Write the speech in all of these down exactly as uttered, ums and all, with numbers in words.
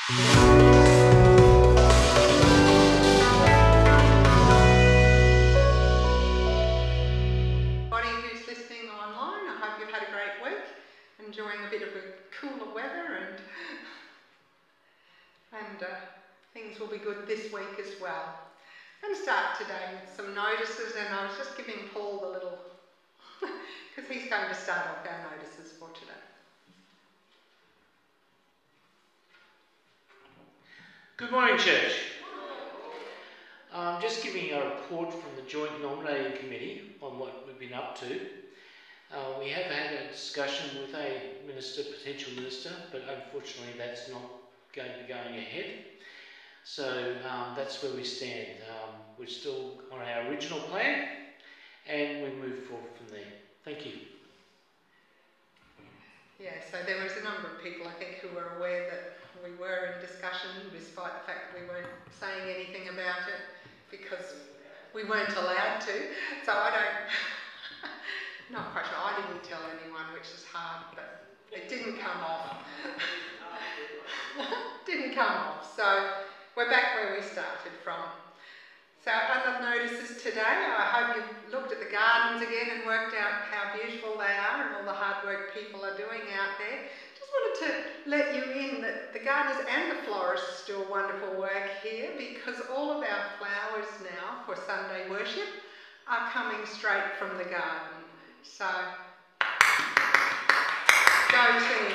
Who's listening online, I hope you've had a great week, enjoying a bit of a cooler weather, and and uh, things will be good this week as well. I'm going to start today with some notices, and I was just giving Paul the little, because he's going to start off our notices for today. Good morning, church. I'm just giving a report from the Joint Nominating Committee on what we've been up to. Uh, we have had a discussion with a minister, potential minister, but unfortunately that's not going to be going ahead. So um, that's where we stand. Um, we're still on our original plan, and we move forward from there. Thank you. Yeah, so there was a number of people, I think, who were aware that we were in discussion, despite the fact that we weren't saying anything about it, because we weren't allowed to. So I don't, not quite sure, I didn't tell anyone, which is hard, but it didn't come off. didn't come off. So we're back where we started from. So other notices today, I hope you've looked at the gardens again and worked out how beautiful they are and all the hard work people are doing out there. Just wanted to let you in that the gardeners and the florists do a wonderful work here, because all of our flowers now for Sunday worship are coming straight from the garden. So, go team.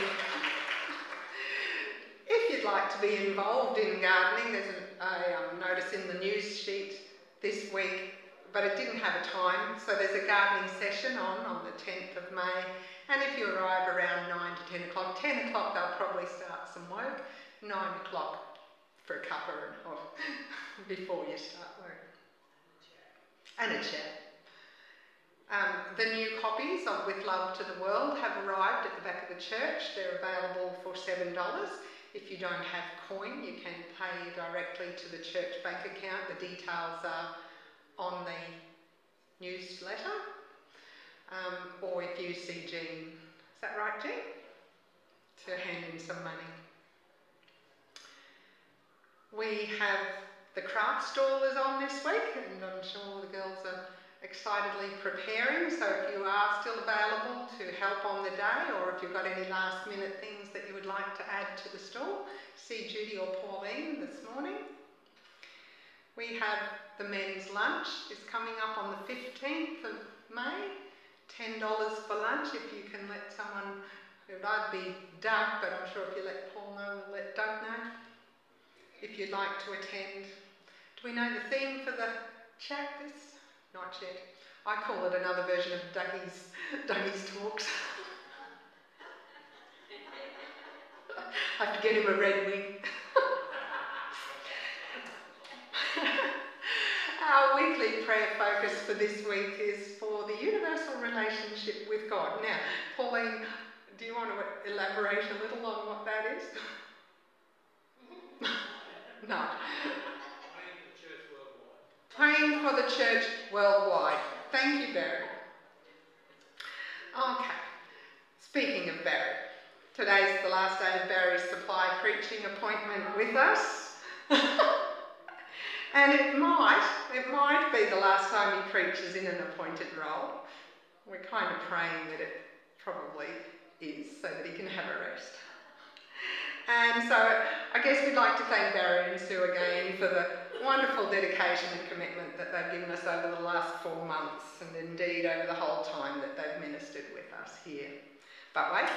If you'd like to be involved in gardening, there's a, a um, notice in the news sheet this week, but it didn't have a time, so there's a gardening session on on the tenth of May, and if you arrive around nine to ten o'clock, ten o'clock they'll probably start some work, nine o'clock for a cuppa and or before you start work. And a chat. Um, the new copies of With Love to the World have arrived at the back of the church. They're available for seven dollars. If you don't have coin, you can pay directly to the church bank account. The details are on the newsletter. Um, or if you see Jean, is that right, Jean? To hand in some money. We have the craft stall is on this week, and I'm sure the girls are excitedly preparing, so if you are still available to help on the day, or if you've got any last minute things that you would like to add to the stall, see Judy or Pauline this morning. We have the men's lunch is coming up on the fifteenth of May, ten dollars for lunch if you can let someone, it would either be Doug, but I'm sure if you let Paul know, we'll let Doug know, if you'd like to attend. Do we know the theme for the chat this? Not yet. I call it another version of Dougie's, Dougie's talks. I have to get him a red wing. Our weekly prayer focus for this week is for the universal relationship with God. Now, Pauline, do you want to elaborate a little on what that is? No. Praying for the church worldwide. Thank you, Barry. Okay, speaking of Barry, today's the last day of Barry's supply preaching appointment with us. And it might, it might be the last time he preaches in an appointed role. We're kind of praying that it probably is, so that he can have a rest. And so I guess we'd like to thank Barry and Sue again for the wonderful dedication and commitment that they've given us over the last four months, and indeed over the whole time that they've ministered with us here. But wait.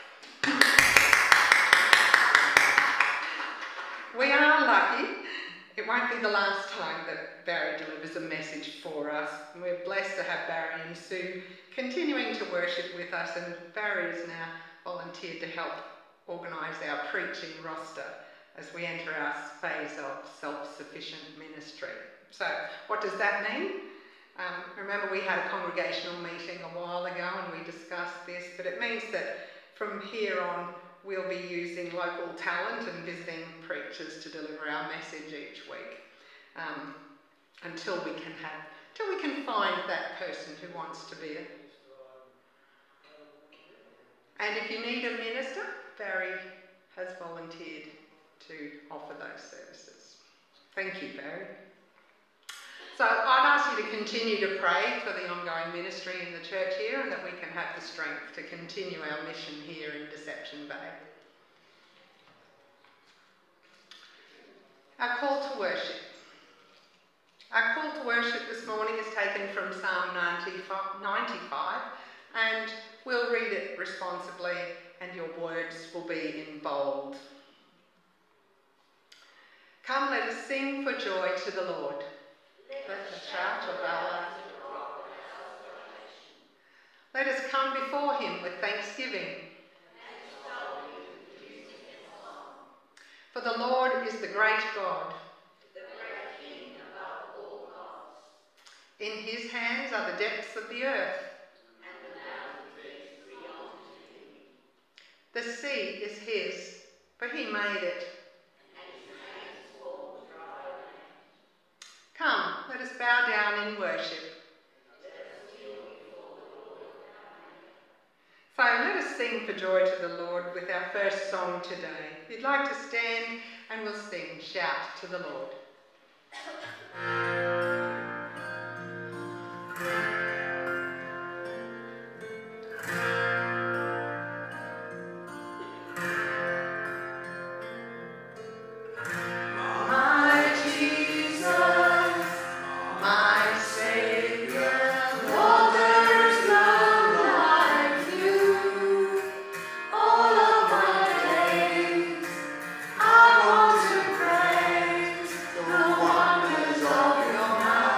We are lucky. It won't be the last time that Barry delivers a message for us. We're blessed to have Barry and Sue continuing to worship with us, and Barry has now volunteered to help organise our preaching roster as we enter our phase of self-sufficient ministry. So, what does that mean? Um, remember we had a congregational meeting a while ago and we discussed this, but it means that from here on we'll be using local talent and visiting preachers to deliver our message each week, um, until we can have, until we can find that person who wants to be it. And if you need a minister, Barry has volunteered to offer those services. Thank you, Barry. So I'd ask you to continue to pray for the ongoing ministry in the church here, and that we can have the strength to continue our mission here in Deception Bay. Our call to worship. Our call to worship this morning is taken from Psalm ninety-five, and we'll read it responsibly, and your words will be in bold. Come, let us sing for joy to the Lord. Let us shout of valour. Let us come before him with thanksgiving. For the Lord is the great God. The great King above all gods. In his hands are the depths of the earth. And the mountains beyond him. The sea is his, for he made it. And his hands formed dry land. Come, let us bow down in worship. Let us kneel before the Lord our Maker. So let us sing for joy to the Lord with our first song today. If you'd like to stand, and we'll sing Shout to the Lord. The wonders of your mind.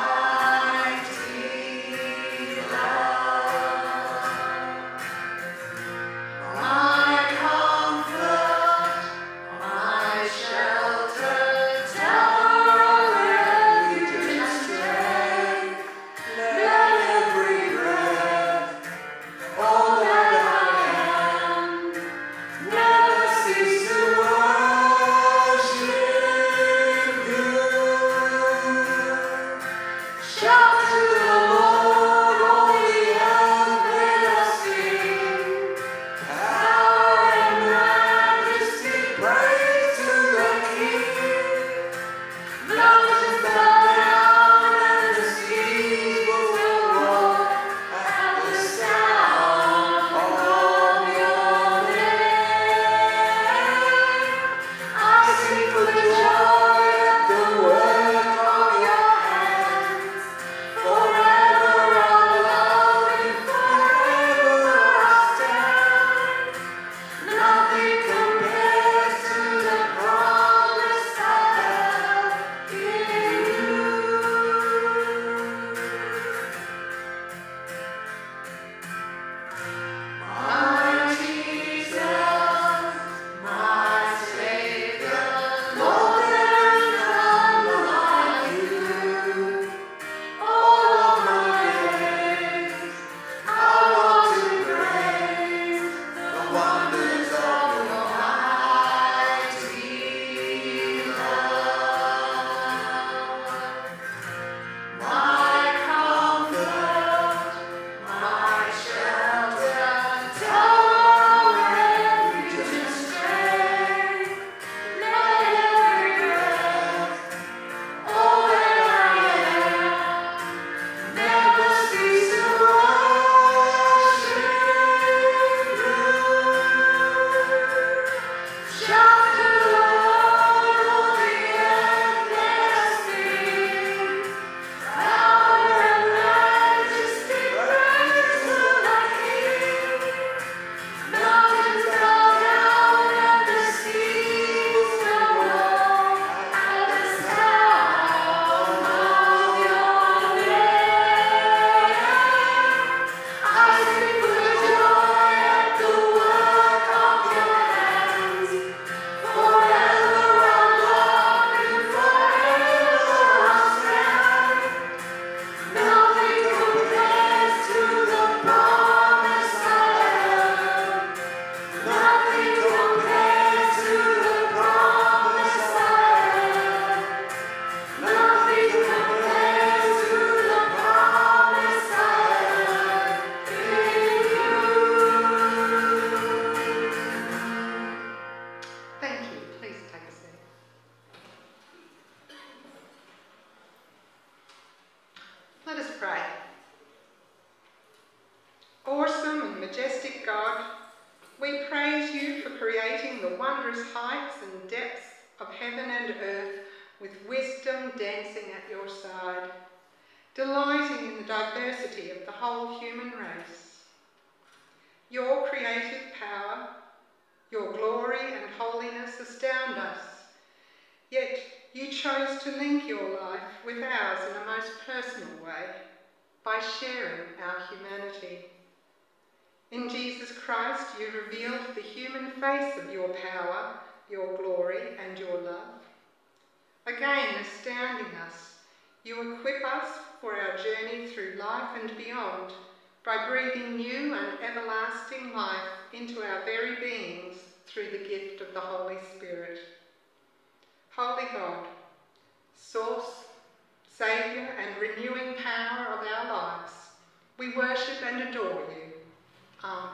Awesome and majestic God, we praise you for creating the wondrous heights and depths of heaven and earth with wisdom dancing at your side, delighting in the diversity of the whole human race. Your creative power, your glory and holiness astound us, yet you chose to link your life with ours in a most personal way by sharing our humanity. In Jesus Christ, you revealed the human face of your power, your glory and your love. Again, astounding us, you equip us for our journey through life and beyond by breathing new and everlasting life into our very beings through the gift of the Holy Spirit. Holy God, source, saviour and renewing power of our lives, we worship and adore you. Amen.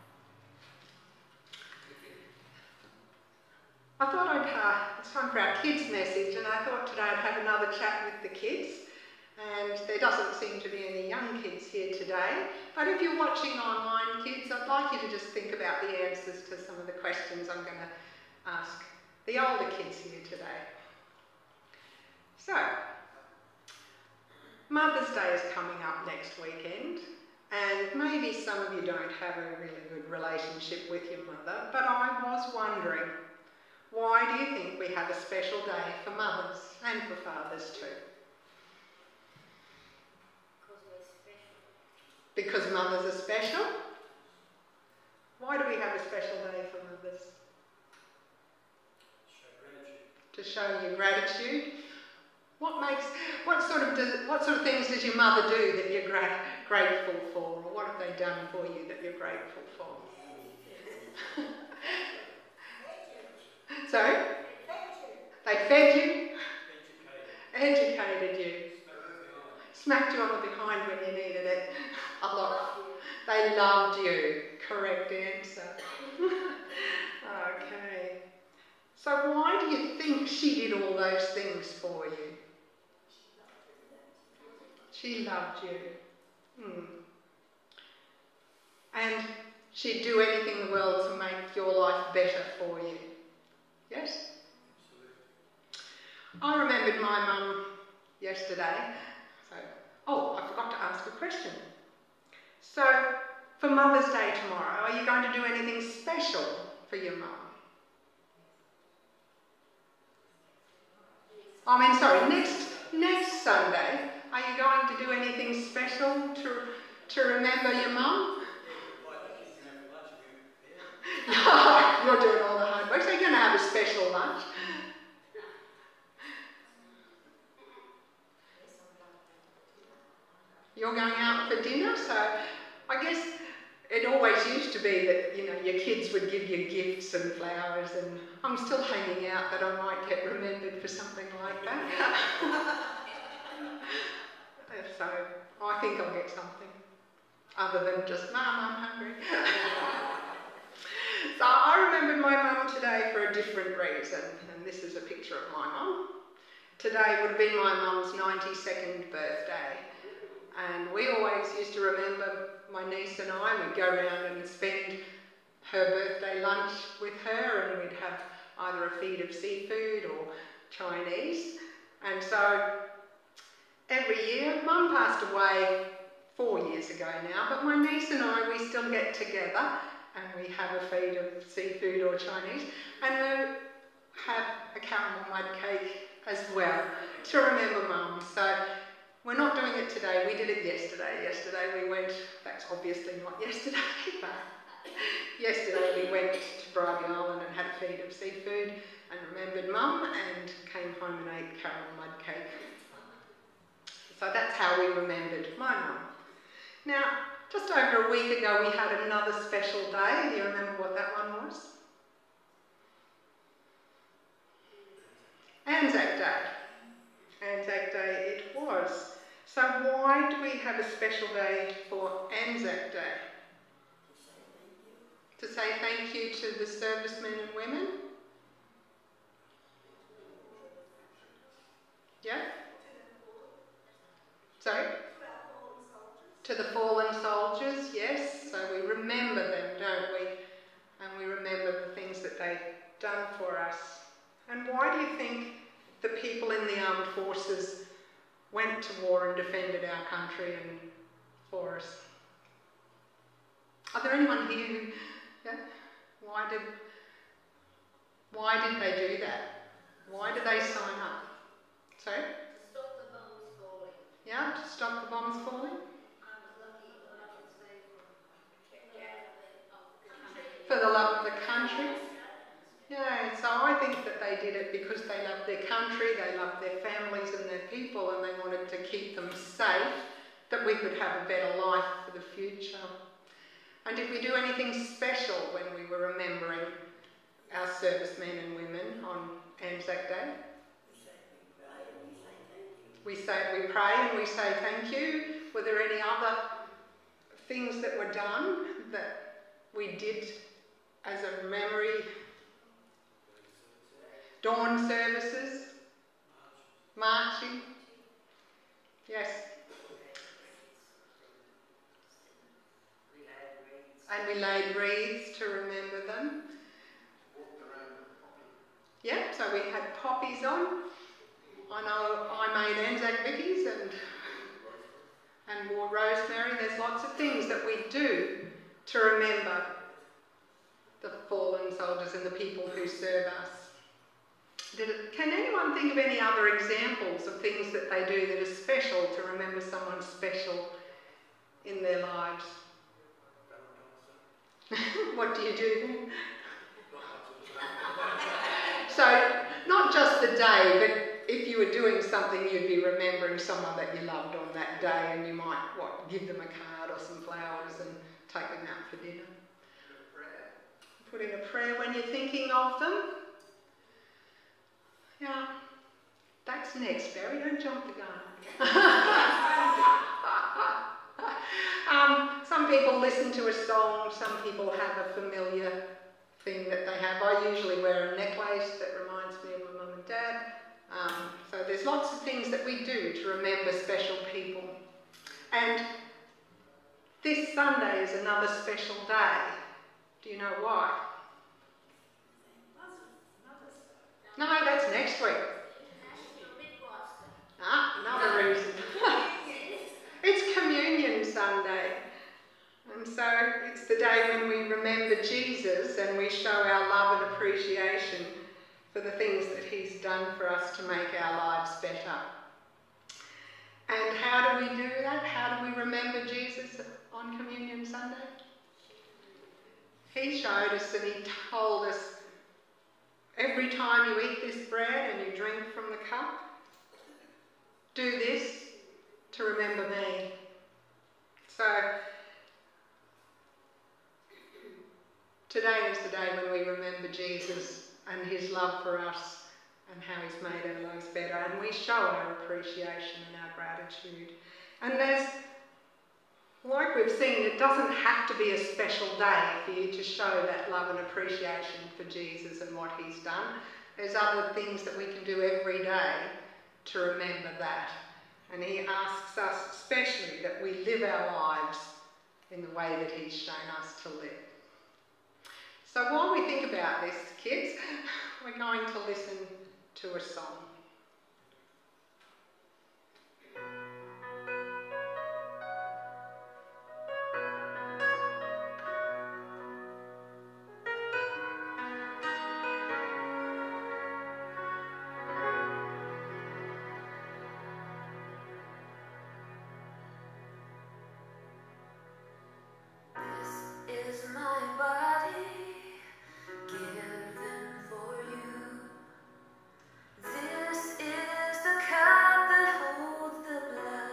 I thought I'd, uh, it's time for our kids' message, and I thought today I'd have another chat with the kids. And there doesn't seem to be any young kids here today, but if you're watching online, kids, I'd like you to just think about the answers to some of the questions I'm going to ask the older kids here today. So, Mother's Day is coming up next weekend, and maybe some of you don't have a really good relationship with your mother, but I was wondering, why do you think we have a special day for mothers and for fathers too? Because mothers are special? Why do we have a special day for mothers? To show you gratitude. What makes, what sort of, does, what sort of things does your mother do that you're gra grateful for, or what have they done for you that you're grateful for? Sorry? They fed you? Educated. Educated you. Smacked you on the behind when you needed it. A lot. They loved you. Correct answer. Okay. So why do you think she did all those things for you? She loved you. Hmm. And she'd do anything in the world to make your life better for you. Yes? I remembered my mum yesterday. So, oh, I forgot to ask a question. So, for Mother's Day tomorrow, are you going to do anything special for your mum? I mean, sorry, next next Sunday, are you going to do anything special to to remember your mum? You're doing all the hard work, so you're going to have a special lunch. You're going out for dinner, so I guess it always used to be that, you know, your kids would give you gifts and flowers, and I'm still hanging out that I might get remembered for something like that. So I think I'll get something other than just, Mum, I'm hungry. So I remembered my mum today for a different reason, and this is a picture of my mum. Today would have been my mum's ninety-second birthday. And we always used to remember, my niece and I, we'd go around and spend her birthday lunch with her, and we'd have either a feed of seafood or Chinese. And so every year, Mum passed away four years ago now, but my niece and I, we still get together and we have a feed of seafood or Chinese, and we have a caramel mud cake as well to remember Mum. So we're not doing it today, we did it yesterday. Yesterday we went, that's obviously not yesterday, but yesterday we went to Barry Allen and had a feed of seafood and remembered Mum and came home and ate caramel mud cake. So that's how we remembered my mum. Now, just over a week ago we had another special day. Do you remember what that one was? Anzac Day. Anzac Day it was. So why do we have a special day for Anzac Day? To say thank you to the servicemen and women? Yeah? Sorry? To the fallen soldiers, yes. So that they've done for us. And why do you think the people in the armed forces went to war and defended our country and for us? Are there anyone here who, yeah? Why did, why did they do that? Why did they sign up? Sorry? To stop the bombs falling. Yeah, to stop the bombs falling? I was lucky that I could stay for For the love of the country? Yeah, so I think that they did it because they loved their country, they loved their families and their people, and they wanted to keep them safe, that we could have a better life for the future. And did we do anything special when we were remembering our servicemen and women on Anzac Day? We say we pray and we say thank you. Were there any other things that were done that we did as a memory? Dawn services, marching. Yes. And we laid wreaths to remember them. Yeah, so we had poppies on. I know I made Anzac Vickies and, and wore rosemary. There's lots of things that we do to remember the fallen soldiers and the people who serve us. Did it, can anyone think of any other examples of things that they do that are special to remember someone special in their lives? What do you do then? So, not just the day, but if you were doing something, you'd be remembering someone that you loved on that day, and you might, what, give them a card or some flowers and take them out for dinner. Put in a prayer when you're thinking of them. Yeah, that's next, Barry. Don't jump the gun. um, some people listen to a song. Some people have a familiar thing that they have. I usually wear a necklace that reminds me of my mum and dad. Um, so there's lots of things that we do to remember special people. And this Sunday is another special day. Do you know why? No, that's next week. Ah, another reason. It's Communion Sunday. And so it's the day when we remember Jesus and we show our love and appreciation for the things that he's done for us to make our lives better. And how do we do that? How do we remember Jesus on Communion Sunday? He showed us and he told us, every time you eat this bread and you drink from the cup, do this to remember me. So, today is the day when we remember Jesus and his love for us and how he's made our lives better, and we show our appreciation and our gratitude. And there's, like we've seen, it doesn't have to be a special day for you to show that love and appreciation for Jesus and what he's done. There's other things that we can do every day to remember that. And he asks us especially that we live our lives in the way that he's shown us to live. So while we think about this, kids, we're going to listen to a song. This is the cup that holds the blood.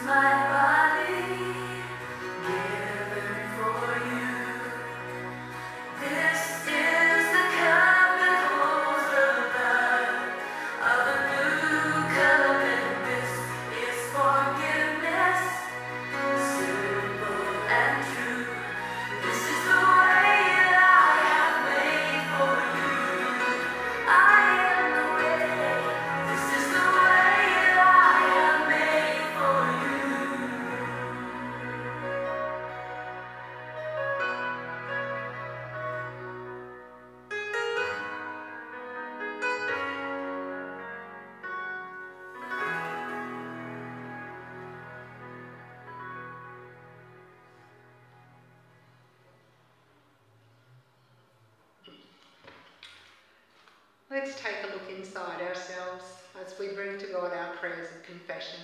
Let's take a look inside ourselves as we bring to God our prayers of confession.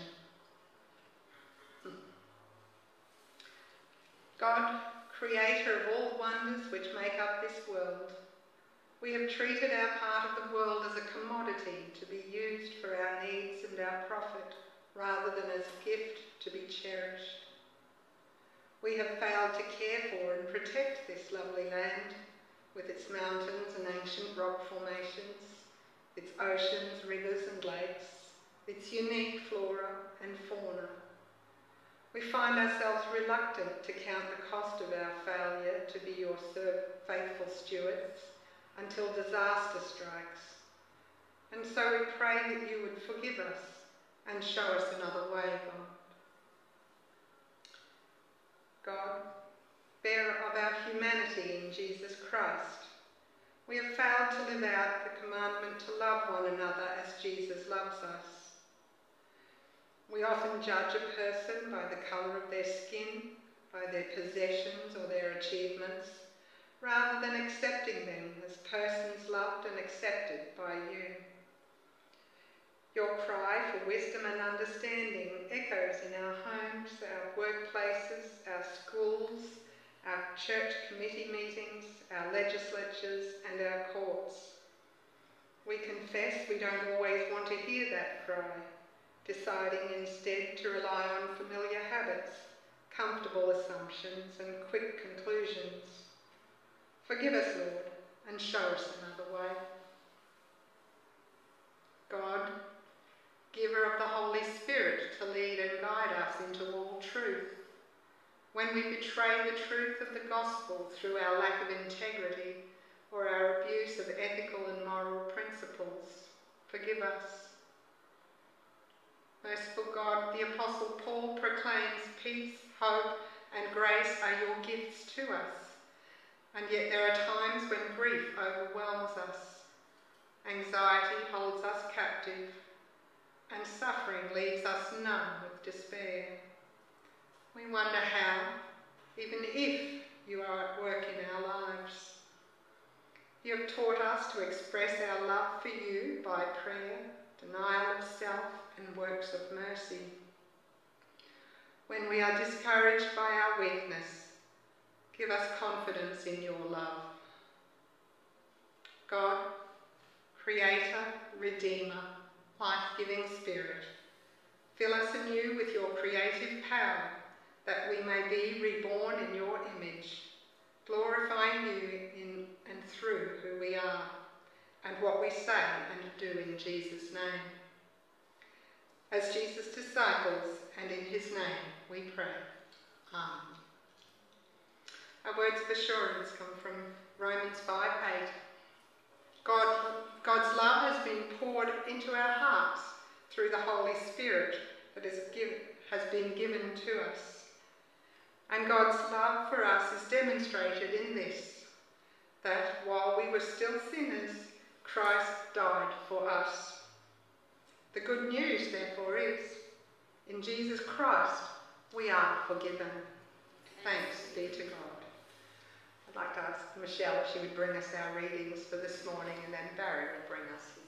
God, creator of all the wonders which make up this world, we have treated our part of the world as a commodity to be used for our needs and our profit, rather than as a gift to be cherished. We have failed to care for and protect this lovely land, with its mountains and ancient rock formations, its oceans, rivers and lakes, its unique flora and fauna. We find ourselves reluctant to count the cost of our failure to be your faithful stewards until disaster strikes. And so we pray that you would forgive us and show us another way, God. God, bearer of our humanity in Jesus Christ, we have failed to live out the commandment to love one another as Jesus loves us. We often judge a person by the colour of their skin, by their possessions or their achievements, rather than accepting them as persons loved and accepted by you. Your cry for wisdom and understanding echoes in our homes, our workplaces, our schools, our church committee meetings, our legislatures and our courts. We confess we don't always want to hear that cry, deciding instead to rely on familiar habits, comfortable assumptions and quick conclusions. Forgive us, Lord, and show us another way. God, giver of the Holy Spirit to lead and guide us into all truth, when we betray the truth of the gospel through our lack of integrity or our abuse of ethical and moral principles, forgive us. Merciful God, the Apostle Paul proclaims peace, hope and grace are your gifts to us, and yet there are times when grief overwhelms us, anxiety holds us captive, and suffering leaves us numb with despair. We wonder how, even if you are at work in our lives. You have taught us to express our love for you by prayer, denial of self and works of mercy. When we are discouraged by our weakness, give us confidence in your love. God, Creator, Redeemer, life-giving Spirit, fill us anew with your creative power, that we may be reborn in your image, glorifying you in and through who we are, and what we say and do in Jesus' name. As Jesus' disciples and in his name we pray. Amen. Our words of assurance come from Romans five eight. God, God's love has been poured into our hearts through the Holy Spirit that is give, has been given to us. And God's love for us is demonstrated in this, that while we were still sinners, Christ died for us. The good news, therefore, is, in Jesus Christ, we are forgiven. Thanks be to God. I'd like to ask Michelle if she would bring us our readings for this morning, and then Barry will bring us here.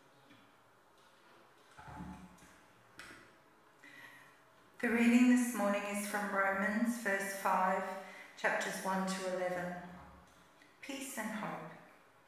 The reading this morning is from Romans, verse five, chapters one to eleven. Peace and hope.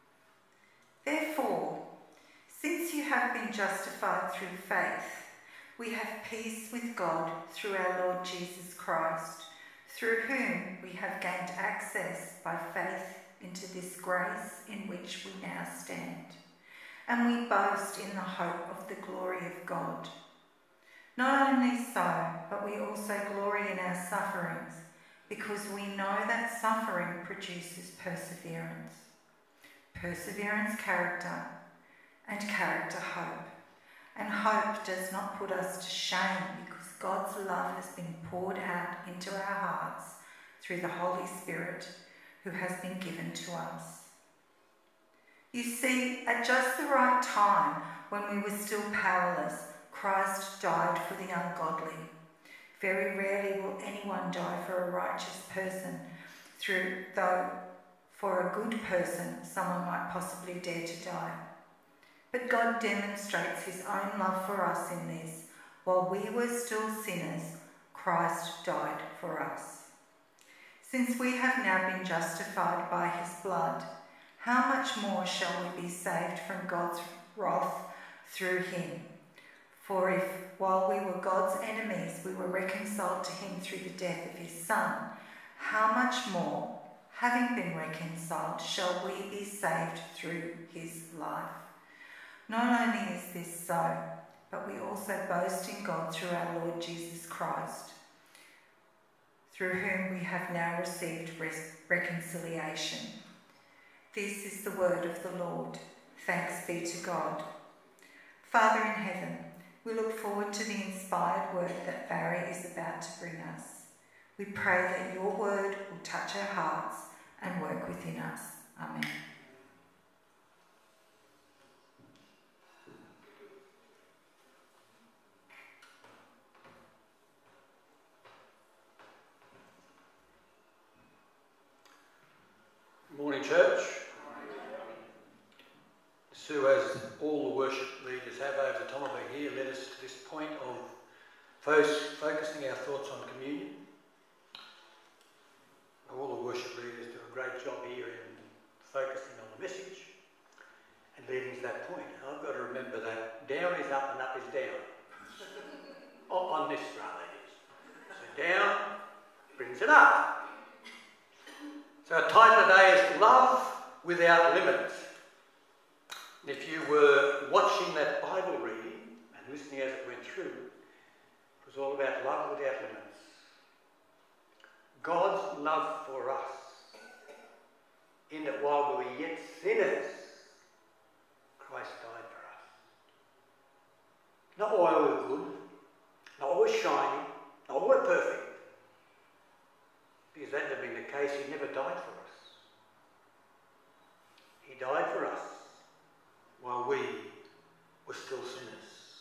Therefore, since you have been justified through faith, We have peace with God through our Lord Jesus Christ, through whom we have gained access by faith into this grace in which we now stand. And we boast in the hope of the glory of God. Not only so, but we also glory in our sufferings, because we know that suffering produces perseverance. Perseverance, character, and character, hope. And hope does not put us to shame, because God's love has been poured out into our hearts through the Holy Spirit who has been given to us. You see, at just the right time, when we were still powerless, Christ died for the ungodly. Very rarely will anyone die for a righteous person, through, though for a good person someone might possibly dare to die. But God demonstrates his own love for us in this: while we were still sinners, Christ died for us. Since we have now been justified by his blood, how much more shall we be saved from God's wrath through him? For if, while we were God's enemies, we were reconciled to him through the death of his Son, how much more, having been reconciled, shall we be saved through his life? Not only is this so, but we also boast in God through our Lord Jesus Christ, through whom we have now received res- reconciliation. This is the word of the Lord. Thanks be to God. Father in heaven, we look forward to the inspired word that Barry is about to bring us. We pray that your word will touch our hearts and work within us. Amen. Morning, church. Sue, as all the worship leaders have over the time I've been here, led us to this point of focusing our thoughts on communion. All the worship leaders do a great job here in focusing on the message and leading to that point. And I've got to remember that down is up and up is down. on this rather it is. So down brings it up. So our title today is Love Without Limits. And if you were watching that Bible reading and listening as it went through, it was all about love without limits. God's love for us, in that while we were yet sinners, Christ died for us. Not while we were good, not while we were shining, not while we were perfect. Because that had been the case, he never died for us. He died for us while we were still sinners.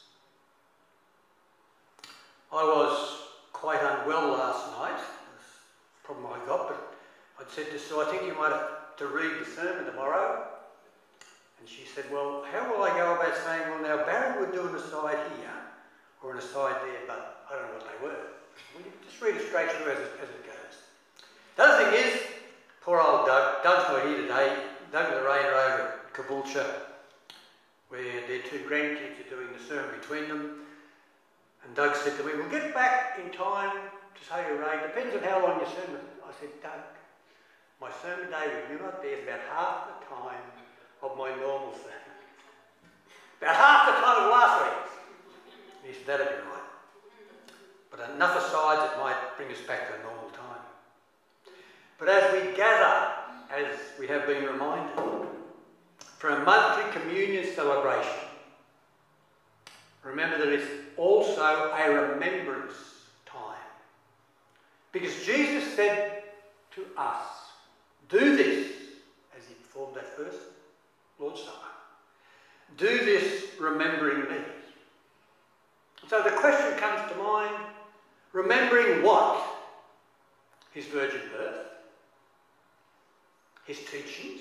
I was quite unwell last night. That's the problem I got, but I'd said to Sue, I think you might have to read the sermon tomorrow. And she said, well, how will I go about saying, well, now Barry would do an aside here or an aside there, but I don't know what they were. We just read it straight through as it, as it goes. The other thing is, poor old Doug, Doug's not here today. Doug and Lorraine are over at Caboolture, where their two grandkids are doing the sermon between them. And Doug said to me, we'll get back in time to say to Ray, depends on how long your sermon is. I said, Doug, my sermon day when you're not there is about half the time of my normal sermon. About half the time of last week's. And he said, that'd be right. But enough asides that might bring us back to a normal time. But as we gather, as we have been reminded, for a monthly communion celebration, remember that it's also a remembrance time. Because Jesus said to us, do this, as he performed that first Lord's Supper. Do this remembering me. So the question comes to mind, remembering what? His virgin birth, his teachings,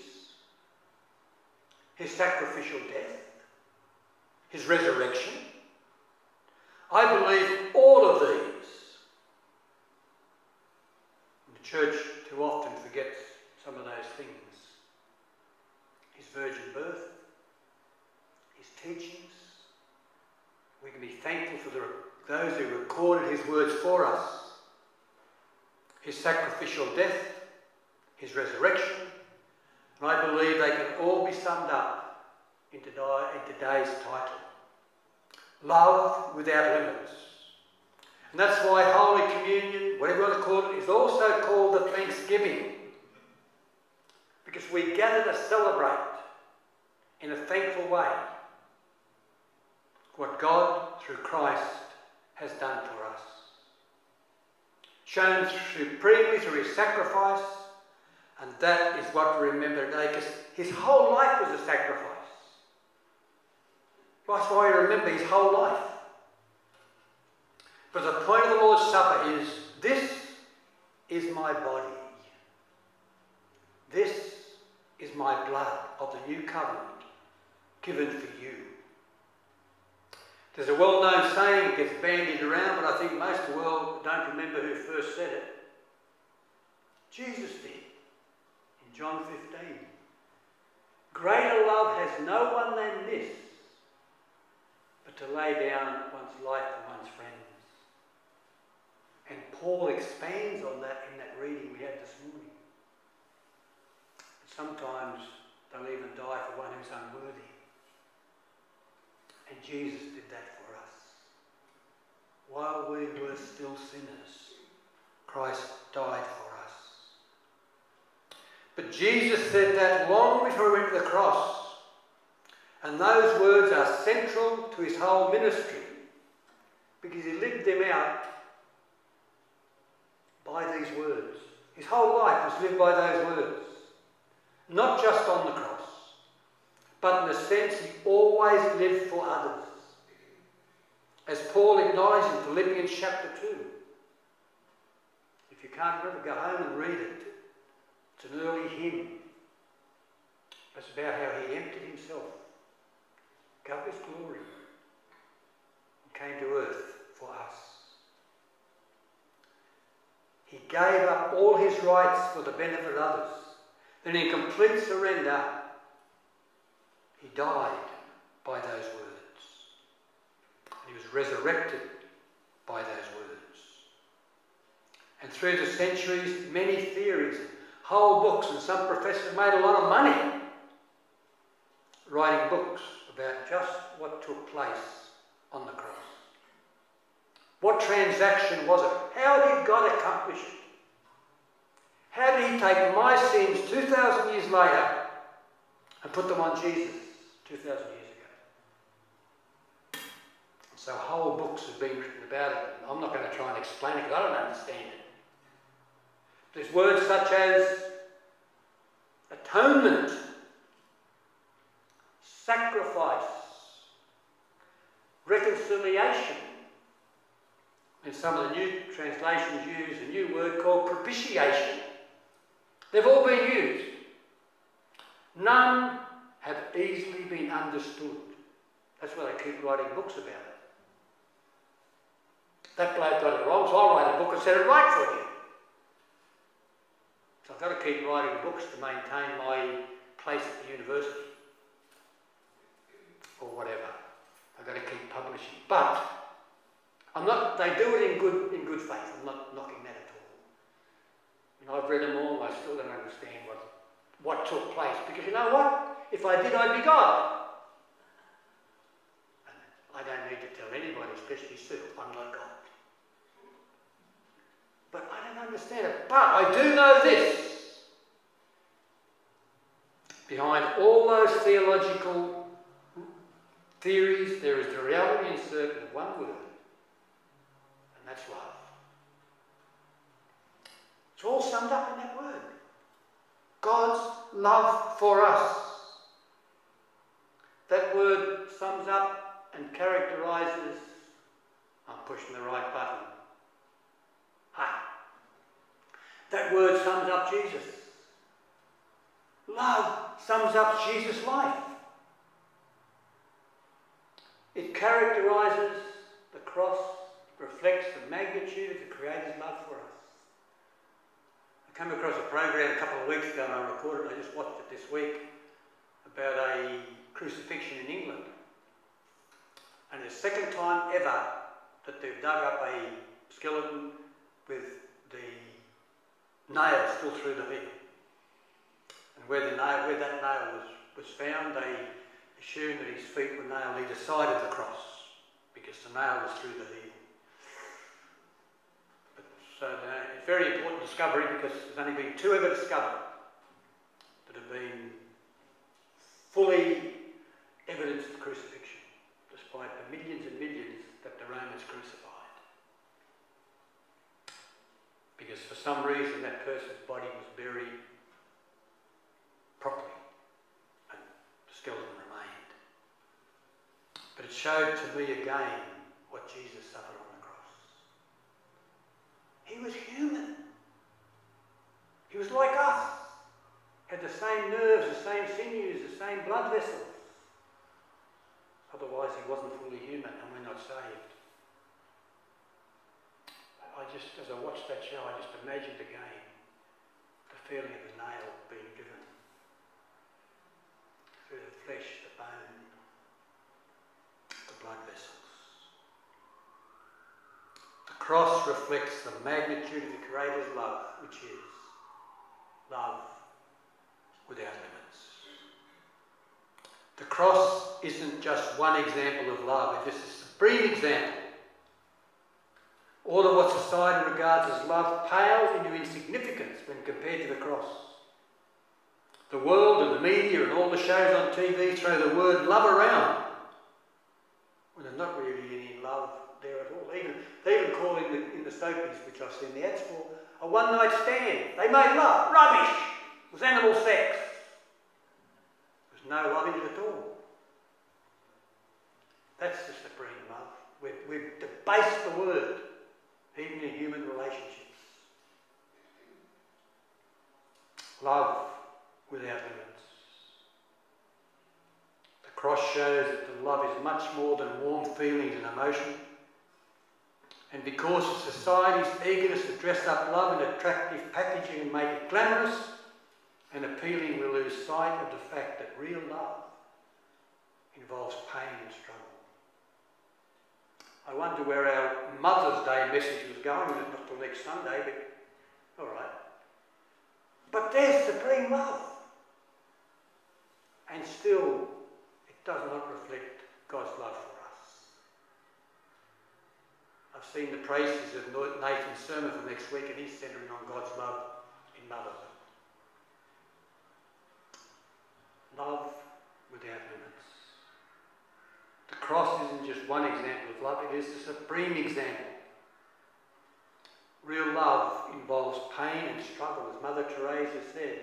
his sacrificial death, his resurrection. I believe all of these. The church too often forgets some of those things. His virgin birth, his teachings, We can be thankful for the, those who recorded his words for us. His sacrificial death, his resurrection, and I believe they can all be summed up in today's title. Love without limits. And that's why Holy Communion, whatever you want to call it, is also called the Thanksgiving. Because we gather to celebrate in a thankful way what God, through Christ, has done for us. Shown supremely through his sacrifice, and that is what we remember today, because his whole life was a sacrifice. That's why we remember his whole life. But the point of the Lord's Supper is, this is my body. This is my blood of the new covenant given for you. There's a well-known saying that gets bandied around, but I think most of the world don't remember who first said it. Jesus did, in John fifteen. Greater love has no one than this, but to lay down one's life for one's friends. And Paul expands on that in that reading we had this morning. Sometimes they'll even die for one who's unworthy. And Jesus did that for us. While we were still sinners, Christ died for us. But Jesus said that long before he went to the cross. And those words are central to his whole ministry, because he lived them out by these words. His whole life was lived by those words. Not just on the cross, but in a sense he always lived for others. As Paul acknowledged in Philippians chapter two. If you can't remember, go home and read it. It's an early hymn. It's about how he emptied himself, gave his glory, and came to earth for us. He gave up all his rights for the benefit of others. Then in complete surrender, he died by those words. And he was resurrected by those words. And through the centuries, many theories, whole books, and some professors made a lot of money writing books about just what took place on the cross. What transaction was it? How did God accomplish it? How did he take my sins two thousand years later and put them on Jesus two thousand years ago? So whole books have been written about it. I'm not going to try and explain it because I don't understand it. There's words such as atonement, sacrifice, reconciliation. And some of the new translations use a new word called propitiation. They've all been used. None have easily been understood. That's why they keep writing books about it. That bloke got it wrong, so I'll write a book and set it right for you. So I've got to keep writing books to maintain my place at the university. Or whatever. I've got to keep publishing. But I'm not, they do it in good, in good faith. I'm not knocking that at all. And I've read them all and I still don't understand what, what took place. Because you know what? If I did, I'd be God. And I don't need to tell anybody, especially Sue, I'm not God. But I don't understand it. But I do know this. Behind all those theological theories, there is the reality and certainty of one word. And that's love. It's all summed up in that word. God's love for us. That word sums up and characterises, I'm pushing the right button. Ha! That word sums up Jesus. Love sums up Jesus' life. It characterises the cross, reflects the magnitude of the Creator's love for us. I came across a program a couple of weeks ago and I recorded it, I just watched it this week, about a crucifixion in England. And the second time ever that they've dug up a skeleton with the nail still through the heel. And where the nail, where that nail was, was found, they assumed that his feet were nailed either side of the cross because the nail was through the heel. But, so uh, it's a very important discovery because there's only been two ever discovered that have been fully evidence of crucifixion, despite the millions and millions that the Romans crucified. Because for some reason that person's body was buried properly and the skeleton remained. But it showed to me again what Jesus suffered on the cross. He was human. He was like us. Had the same nerves, the same sinews, the same blood vessels. Otherwise he wasn't fully human and we're not saved. I just, as I watched that show, I just imagined again the feeling of the nail being driven through the flesh, the bone, the blood vessels. The cross reflects the magnitude of the Creator's love, which is love without limits. The cross isn't just one example of love, it is a supreme example. All of what society regards as love pales into insignificance when compared to the cross. The world and the media and all the shows on T V throw the word love around when there's not really any love there at all. Even, they even call in the, in the soapies, which I've seen the ads for, a one-night stand. They made love. Rubbish! It was animal sex. There's no love in it at all. That's the supreme love. We've, we've debased the word, even in human relationships. Love without limits. The cross shows that the love is much more than warm feelings and emotion. And because of society's eagerness to dress up love in attractive packaging and make it glamorous and appealing, we lose sight of the fact that real love involves pain and struggle. I wonder where our Mother's Day message was going. It was not till next Sunday, but all right. But there's supreme love. And still, it does not reflect God's love for us. I've seen the praises of Nathan's sermon for next week, and he's centering on God's love in motherhood. Love without limits. The cross isn't just one example of love, it is the supreme example. Real love involves pain and struggle, as Mother Teresa said.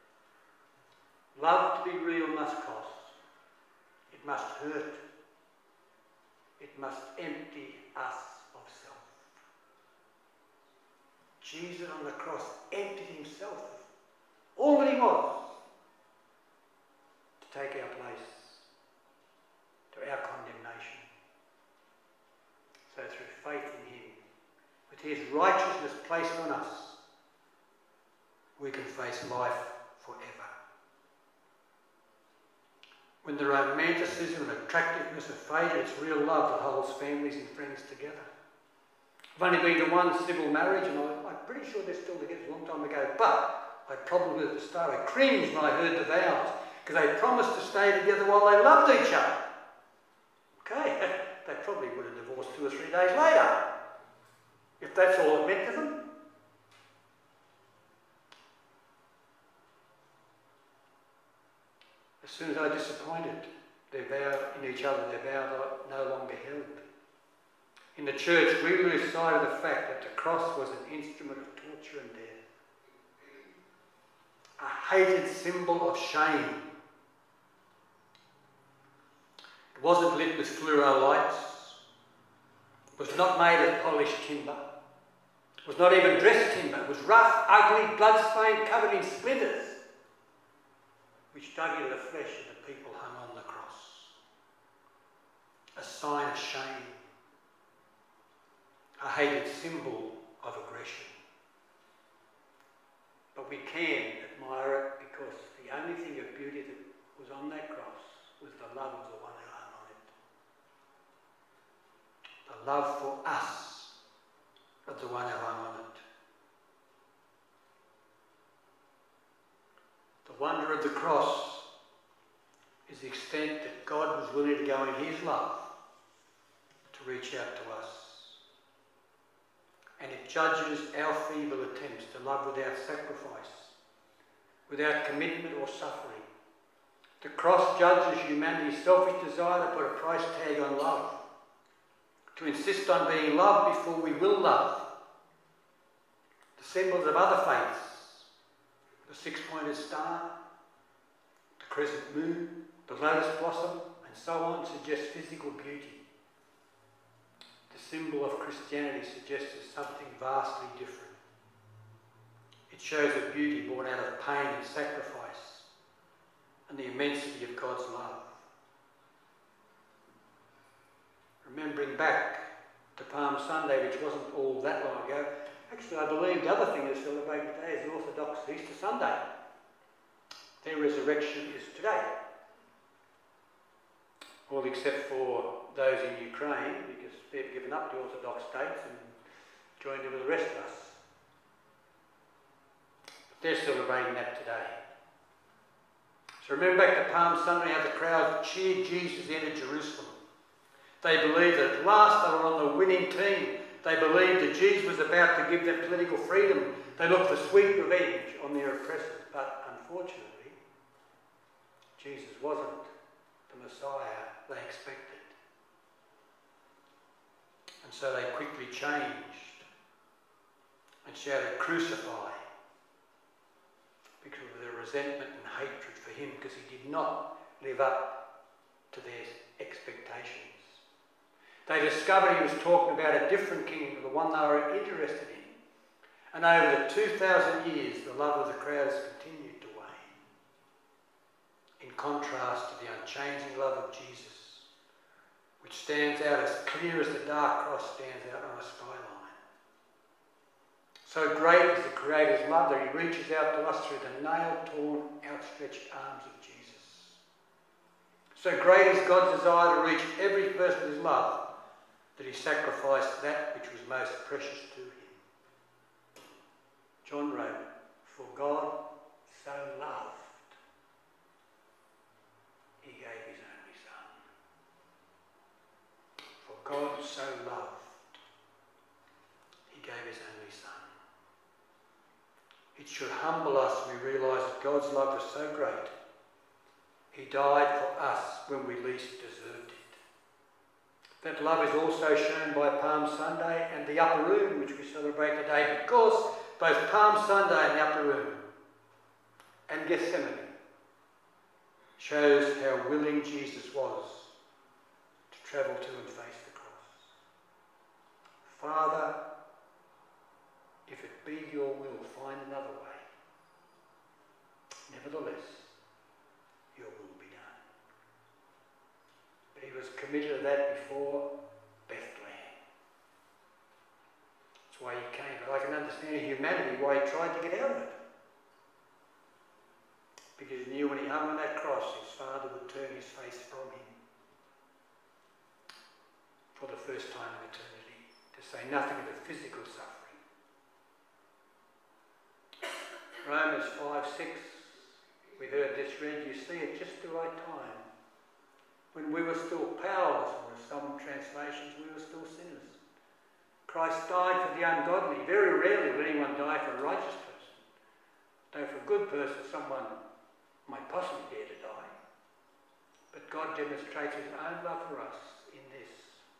Love to be real must cost. It must hurt. It must empty us of self. Jesus on the cross emptied himself of all that he was to take our place, to our condemnation. So through faith in him, with his righteousness placed on us, we can face life forever. When the romanticism and attractiveness have faded, it's real love that holds families and friends together. I've only been to one civil marriage, and I, I'm pretty sure they're still together, a long time ago, but I probably at the start, I cringed when I heard the vows, because they promised to stay together while they loved each other. Okay, they probably would have divorced two or three days later, if that's all it meant to them. As soon as I disappointed their vow in each other, their vows are no longer held. In the church, we lose sight of the fact that the cross was an instrument of torture and death. A hated symbol of shame. It wasn't lit with fluoro lights. It was not made of polished timber. It was not even dressed timber. It was rough, ugly, blood-stained, covered in splinters, which dug into the flesh of the people hung on the cross. A sign of shame. A hated symbol of aggression. But we can admire it because the only thing of beauty that was on that cross was the love of the one who hung on it. the love for us of the one who hung on it. The wonder of the cross is the extent that God was willing to go in his love to reach out to us. And it judges our feeble attempts to love without sacrifice, without commitment or suffering. The cross judges humanity's selfish desire to put a price tag on love, to insist on being loved before we will love. The symbols of other faiths, the six-pointed star, the crescent moon, the lotus blossom, and so on, suggest physical beauty. The symbol of Christianity suggests something vastly different. It shows a beauty born out of pain and sacrifice, and the immensity of God's love. Remembering back to Palm Sunday, which wasn't all that long ago, actually I believe the other thing to celebrate today is the Orthodox Easter Sunday. Their resurrection is today. All except for those in Ukraine, because they've given up the Orthodox dates and joined in with the rest of us. But they're celebrating that today. So remember back to Palm Sunday how the crowd cheered Jesus enter Jerusalem. They believed that at last they were on the winning team. They believed that Jesus was about to give them political freedom. They looked for sweet revenge on their oppressors. But unfortunately, Jesus wasn't the Messiah they expected. And so they quickly changed and shouted, "Crucify," because of their resentment and hatred for him, because he did not live up to their expectations. They discovered he was talking about a different kingdom, the one they were interested in. And over the two thousand years, the love of the crowd has continued to wane, in contrast to the unchanging love of Jesus, which stands out as clear as the dark cross stands out on a skyline. So great is the Creator's love that he reaches out to us through the nail-torn, outstretched arms of Jesus. So great is God's desire to reach every person with his love, that he sacrificed that which was most precious to him. John wrote, "For God so loved, he gave his only Son." For God so loved, he gave his only Son. It should humble us when we realise that God's love was so great, he died for us when we least deserved it. That love is also shown by Palm Sunday and the upper room, which we celebrate today, because both Palm Sunday and the upper room and Gethsemane shows how willing Jesus was to travel to and face the cross. "Father, if it be your will, find another way. Nevertheless, your will be done." But he was committed to that before Bethlehem. That's why he came. But I can understand in humanity why he tried to get out of it. Because he knew when he hung on that cross, his Father would turn his face from him for the first time in eternity, to say nothing of the physical suffering. Romans five six, we heard this read, you see at just the right time. When we were still powerless, or in some translations, we were still sinners. Christ died for the ungodly. Very rarely will anyone die for a righteous person. Though for a good person, someone might possibly dare to die. But God demonstrates his own love for us in this.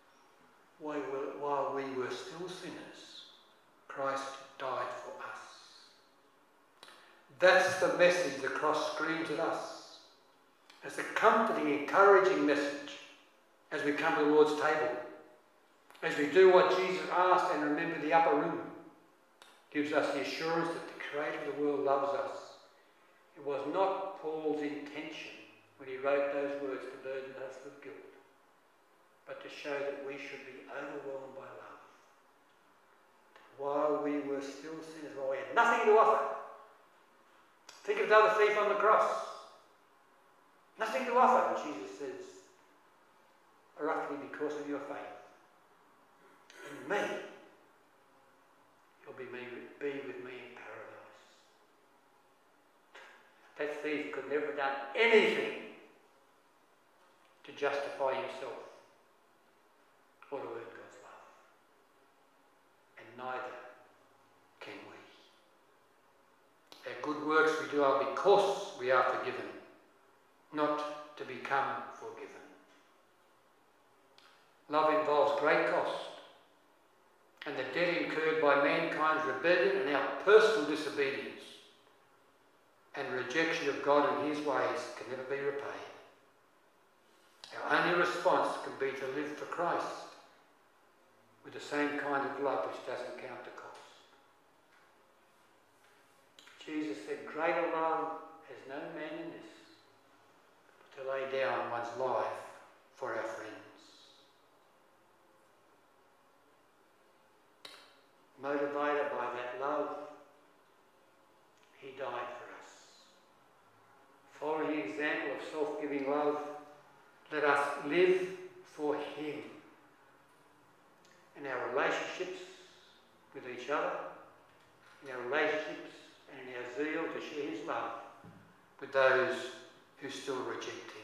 While we were still sinners, Christ died for us. That's the message the cross screams at us. As a comforting, encouraging message as we come to the Lord's table. As we do what Jesus asked and remember the upper room. Gives us the assurance that the Creator of the world loves us. It was not Paul's intention when he wrote those words to burden us with guilt, but to show that we should be overwhelmed by love. While we were still sinners, while we had nothing to offer. Think of the other thief on the cross. Nothing to offer, and Jesus says, roughly because of your faith. me, you'll be, me, be with me in paradise. That thief could never have done anything to justify himself or to earn God's love. And neither can we. Our good works we do are because we are forgiven, not to become forgiven. Love involves great cost, and the debt incurred by mankind's rebellion and our personal disobedience and rejection of God and his ways can never be repaid. Our only response can be to live for Christ with the same kind of love which doesn't count the cost. Jesus said, greater love has no man in this, but to lay down one's life for our friends. Motivated by that love, he died for us. Following the example of self-giving love, let us live for him in our relationships with each other, in our relationships and in our zeal to share his love with those who still reject him,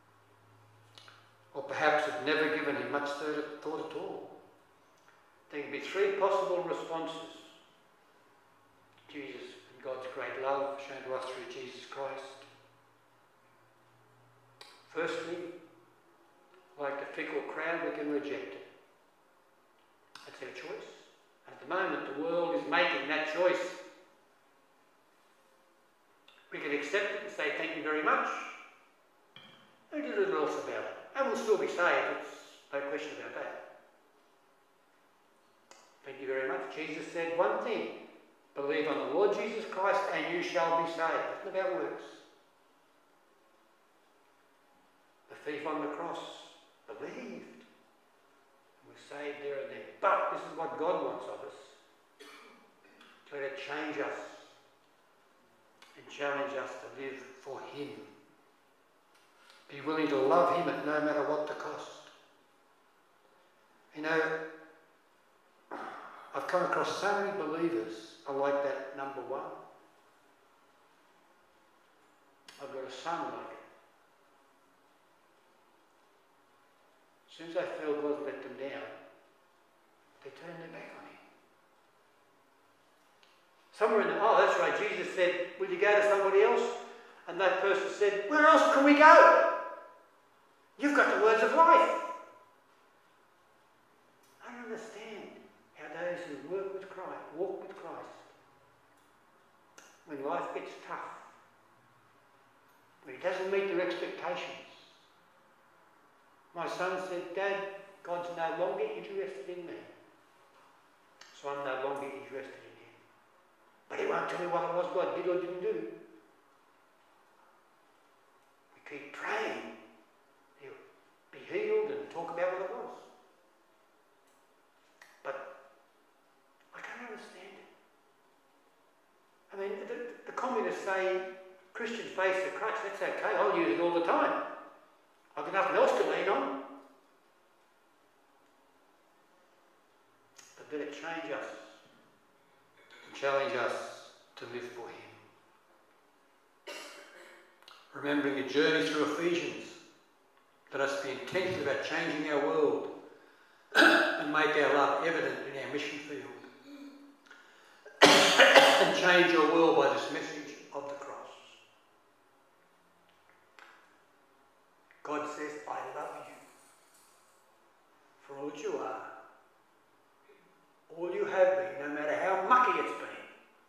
or perhaps have never given him much thought at all. There can be three possible responses to Jesus and God's great love shown to us through Jesus Christ. Firstly, like the fickle crowd, we can reject it. That's our choice. And at the moment, the world is making that choice. We can accept it and say, thank you very much, and do little else about it. And we'll still be saved, it's no question about that. Thank you very much. Jesus said one thing, believe on the Lord Jesus Christ and you shall be saved. Nothing about works. The thief on the cross believed and was saved there and then. But this is what God wants of us. To let it change us and challenge us to live for him. Be willing to love him at no matter what the cost. You know, I've come across so many believers are like that number one. I've got a son like it. As soon as they feel God let them down, they turn their back on him. Somewhere in the, oh, that's right, Jesus said, will you go to somebody else? And that person said, where else can we go? You've got the words of life. I don't understand how those who work with Christ, walk with Christ, when life gets tough, when he doesn't meet their expectations. My son said, Dad, God's no longer interested in me, so I'm no longer interested in him. But he won't tell me what it was God did or didn't do. We keep praying. He'll be healed and talk about what it was. But I can't understand it. I mean, the, the communists say Christians face the crutch. That's okay. I'll use it all the time. I've got nothing else to lean on. But let it change us and challenge us to live for him. Remembering a journey through Ephesians, let us be intentional about changing our world and make our love evident in our mission field. And change your world by this message of the cross. God says, I love you for all that you are, all you have been, no matter how mucky it's been,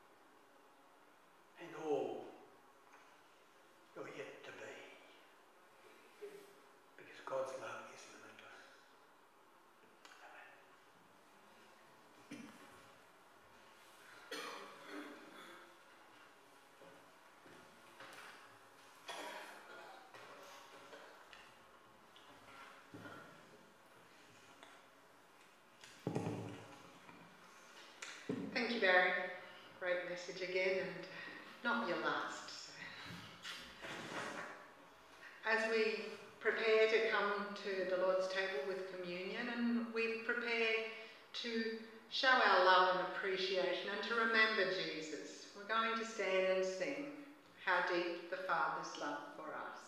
and all you're yet to be. Because God's love is limitless. Thank you, Barry. Great message again, and not your last. So. As we prepare to come to the Lord's table with communion, and we prepare to show our love and appreciation and to remember Jesus. We're going to stand and sing How Deep the Father's Love for Us.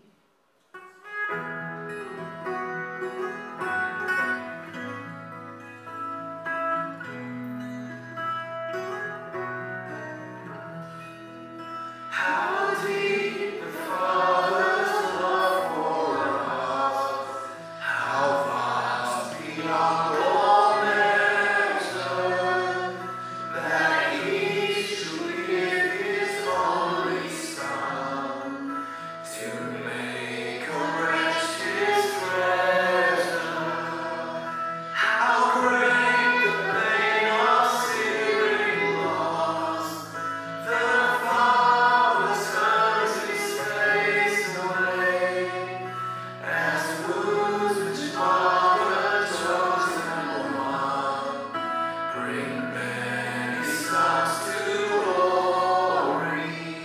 How deep the Father's love for us, how vast beyond all measure, that He should give His only Son to make a wretch His treasure. How great the pain of searing loss, the Father turns His face away, as wounds which mark the chosen one bring many sons to glory.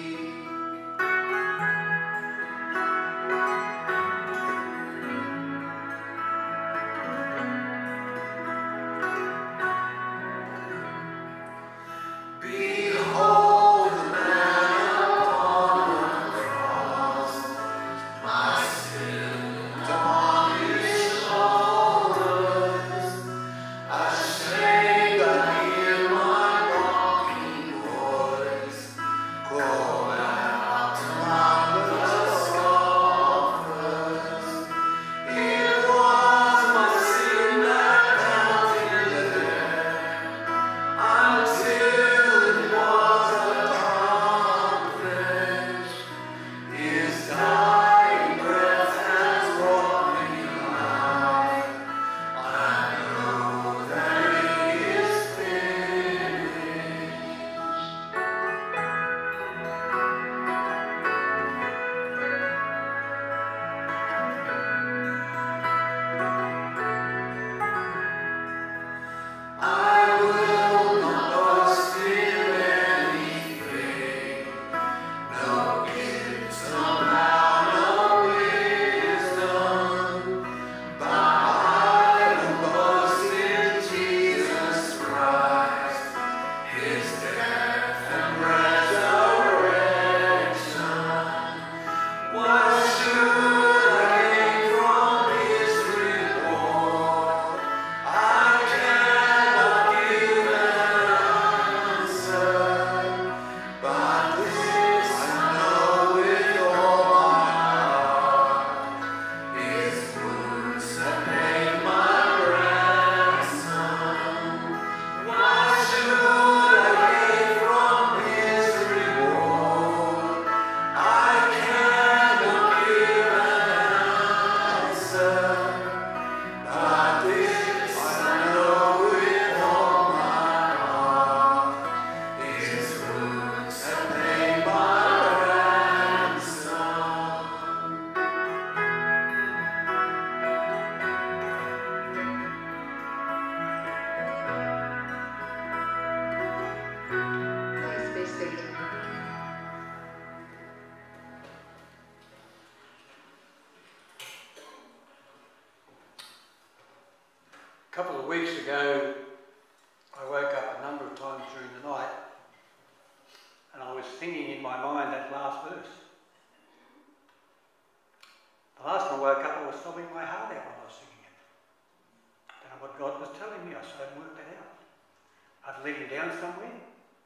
Behold the man upon the cross, my sin upon His shoulders. Ashamed, I hear my mocking voice call out among the scoffers. It was my sin that held Him there, until it was accomplished. His dying breath has brought me life. I know that it is finished. I will not boast in anything, no gift somehow, no wisdom, but I will boast in Jesus Christ, His death and resurrection. What should I gain from His reward? I cannot give an answer, but this I know with all my heart: His wounds have paid my ransom. What should I gain from His reward? I cannot give an answer, but this I know with all my heart: His wounds have paid my ransom. Please be seated. A couple of weeks ago, I woke up a number of times during the night and I was singing in my mind that last verse. The last time I woke up, I was sobbing my heart out when I was singing it. I don't know what God was telling me, I still hadn't worked that out. I'd let Him down somewhere.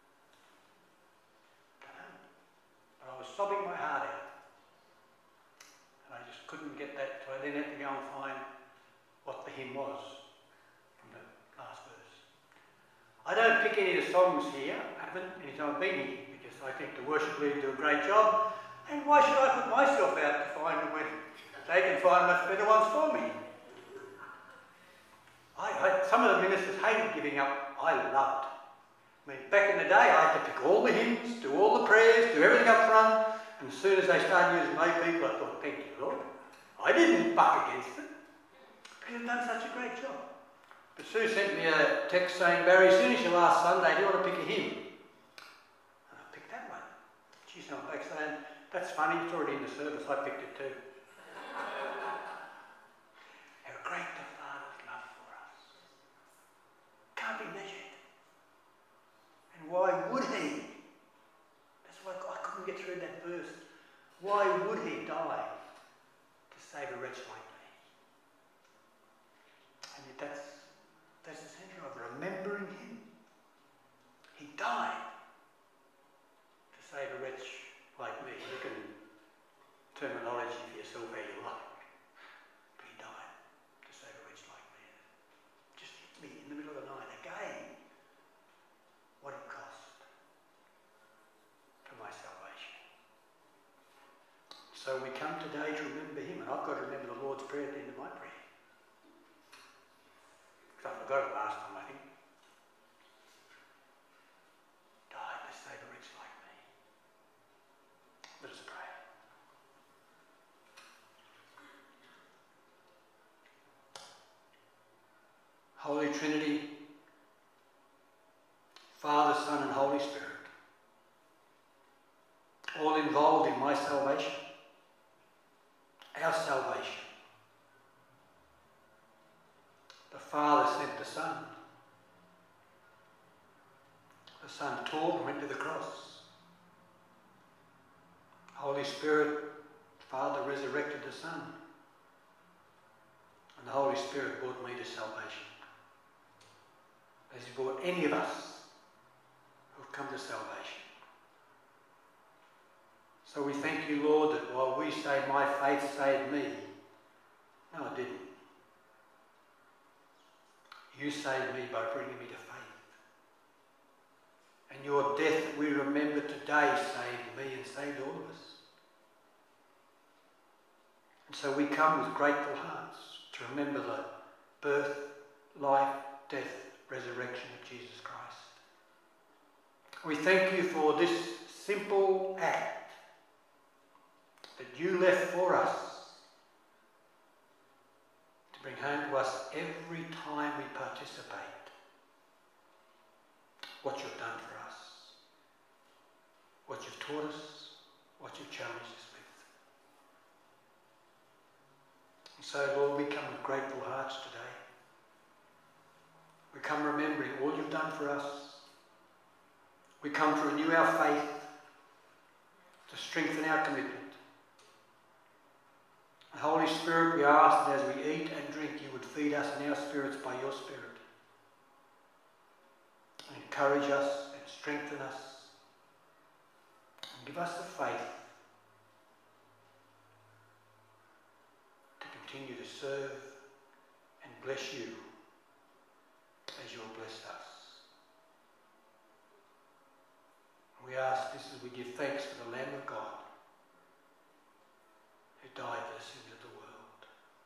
Don't know. But I was sobbing my heart out. And I just couldn't get that, so I then had to go and find what the hymn was from the last verse. I don't pick any of the songs here, I haven't anytime I've been here, because I think the worship leaders do a great job, and why should I put myself out to find them when they can find much better ones for me? I, I, some of the ministers hated giving up, I loved. I mean, back in the day I had to pick all the hymns, do all the prayers, do everything up front, and as soon as they started using lay people, I thought, thank you, Lord. I didn't buck against it, because they've done such a great job. But Sue sent me a text saying, Barry, as soon as your last Sunday, do you want to pick a hymn? And I picked that one. She sent me back saying, that's funny, it's already in the service, I picked it too. How great the Father's love for us. Can't be measured. Prayer at the end of my prayer. Because I forgot it last time, I think. Died to save a wretch like me. Let us pray. Holy Trinity, Father, Son and Holy Spirit, all involved in my salvation, our salvation. The Father sent the Son. The Son taught and went to the cross. Holy Spirit, Father resurrected the Son. And the Holy Spirit brought me to salvation. As He brought any of us who have come to salvation. So we thank you, Lord, that while we say my faith saved me, no, it didn't. You saved me by bringing me to faith. And your death that we remember today saved me and saved all of us. And so we come with grateful hearts to remember the birth, life, death, resurrection of Jesus Christ. We thank you for this simple act that you left for us to bring home to us every time we participate what you've done for us, what you've taught us, what you've challenged us with. And so, Lord, we come with grateful hearts today. We come remembering all you've done for us. We come to renew our faith, to strengthen our commitment. And Holy Spirit, we ask that as we eat and drink, you would feed us in our spirits by your Spirit. And encourage us and strengthen us. And give us the faith to continue to serve and bless you as you have blessed us. We ask this as we give thanks for the Lamb of God who died for the sins of the world.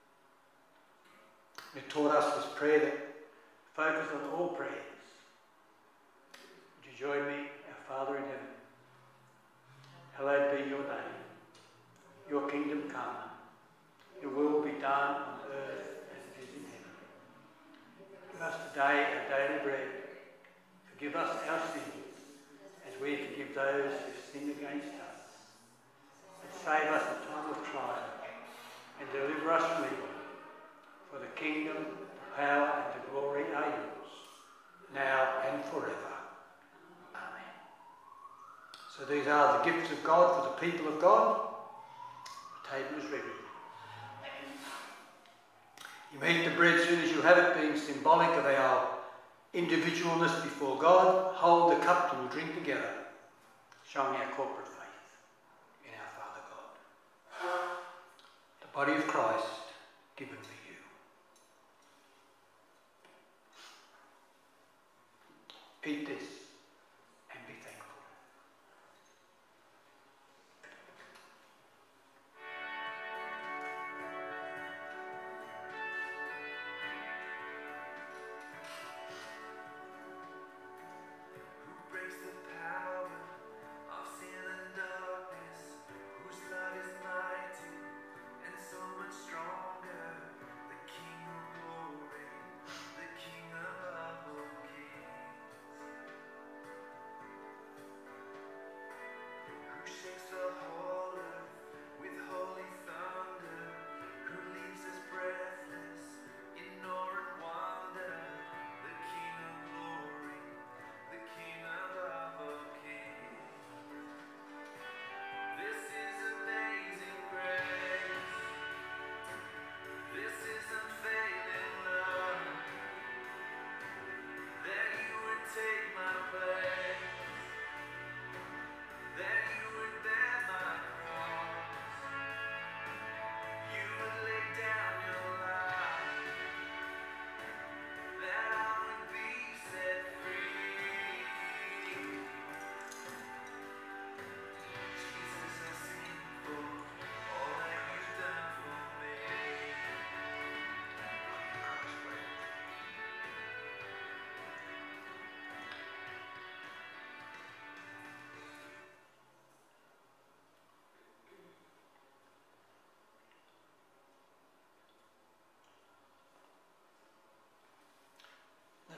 You taught us this prayer that focuses on all prayers. Would you join me, our Father in heaven? Hallowed be your name. Your kingdom come. Your will be done on earth as it is in heaven. Give us today our daily bread. Forgive us our sins as we forgive those who sin against us. And save us in time of trial and deliver us from evil. For the kingdom, the power and the glory are yours, now and forever. Amen. So these are the gifts of God for the people of God. The table is ready. You may eat the bread as soon as you have it, being symbolic of our individualness before God. Hold the cup and we'll drink together, showing our corporate faith in our Father God. The body of Christ given for you. Eat this and be thankful.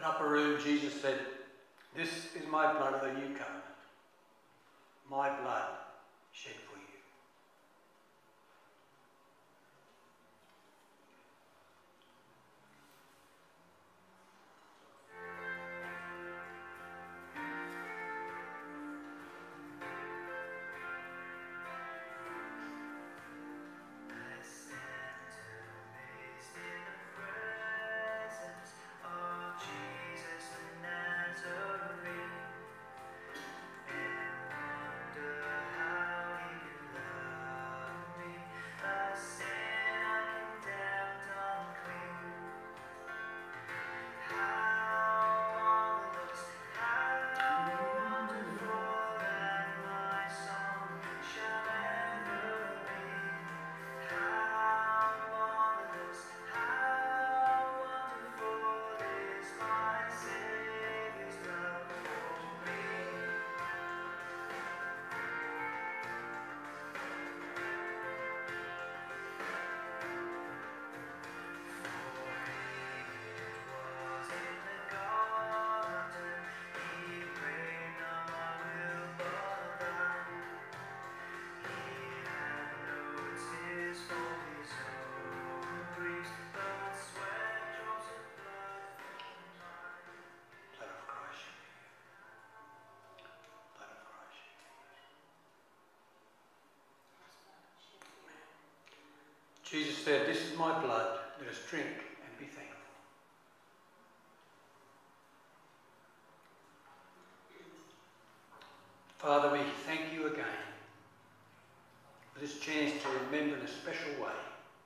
that upper room, Jesus said, "This is my blood of the new covenant, my blood shed for you." Jesus said, "This is my blood, let us drink and be thankful." Father, we thank you again for this chance to remember in a special way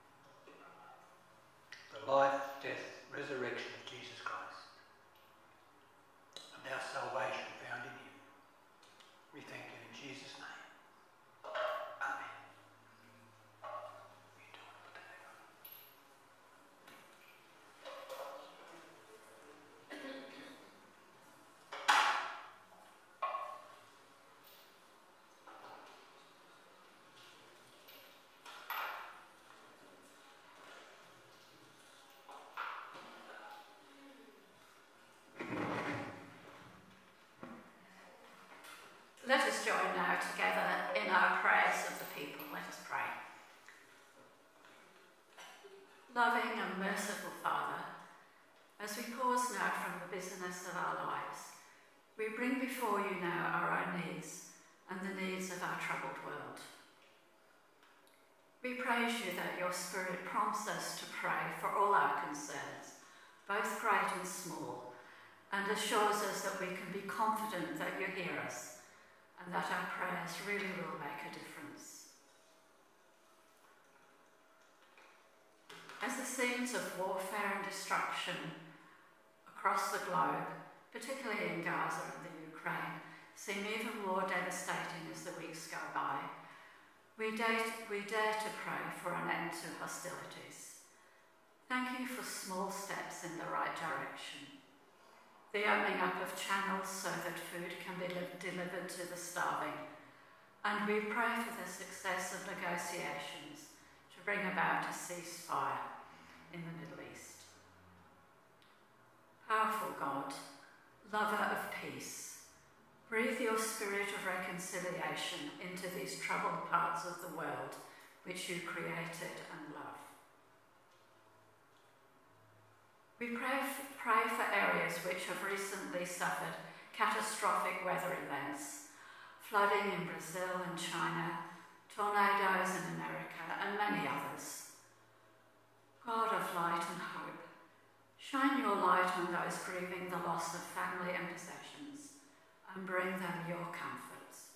the life, death, resurrection of Jesus Christ and our salvation found in him. We thank you in Jesus' name. Amen. You do want to put that back on. Let us join now together in our prayers of the people. Let us pray. Loving and merciful Father, as we pause now from the busyness of our lives, we bring before you now our own needs and the needs of our troubled world. We praise you that your Spirit prompts us to pray for all our concerns, both great and small, and assures us that we can be confident that you hear us and that our prayers really will make a difference. As the scenes of warfare and destruction across the globe, particularly in Gaza and the Ukraine, seem even more devastating as the weeks go by, we dare, we dare to pray for an end to hostilities. Thank you for small steps in the right direction. The opening up of channels so that food can be li- delivered to the starving. And we pray for the success of negotiations to bring about a ceasefire in the Middle East. Powerful God, lover of peace, breathe your spirit of reconciliation into these troubled parts of the world which you created and love. We pray, f- pray for areas which have recently suffered catastrophic weather events, flooding in Brazil and China, tornadoes in America, and many others. God of light and hope, shine your light on those grieving the loss of family and possessions, and bring them your comforts.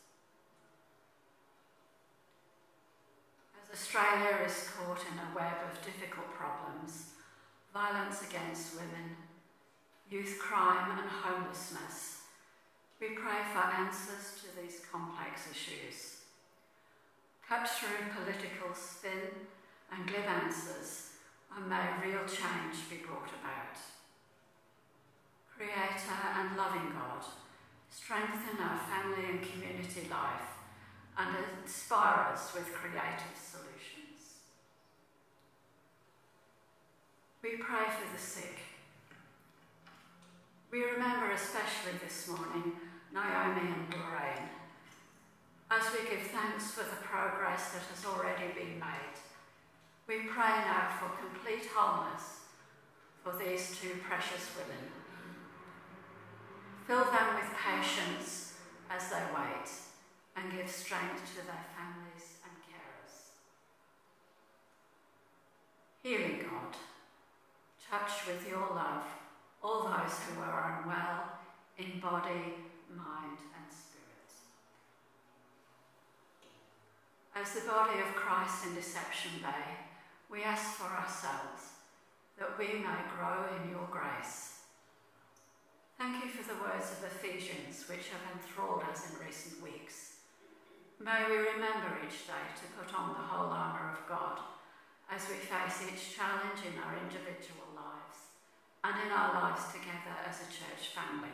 As Australia is caught in a web of difficult problems, violence against women, youth crime and homelessness, we pray for answers to these complex issues. Cut through political spin and glib answers, and may real change be brought about. Creator and loving God, strengthen our family and community life and inspire us with creative solutions. We pray for the sick. We remember especially this morning Naomi and Lorraine, as we give thanks for the progress that has already been made. We pray now for complete wholeness for these two precious women. Fill them with patience as they wait and give strength to their families and carers. Healing God, touch with your love all those who are unwell in body, mind and spirit. As the body of Christ in Deception Bay, we ask for ourselves that we may grow in your grace. Thank you for the words of Ephesians which have enthralled us in recent weeks. May we remember each day to put on the whole armour of God as we face each challenge in our individual lives and in our lives together as a church family.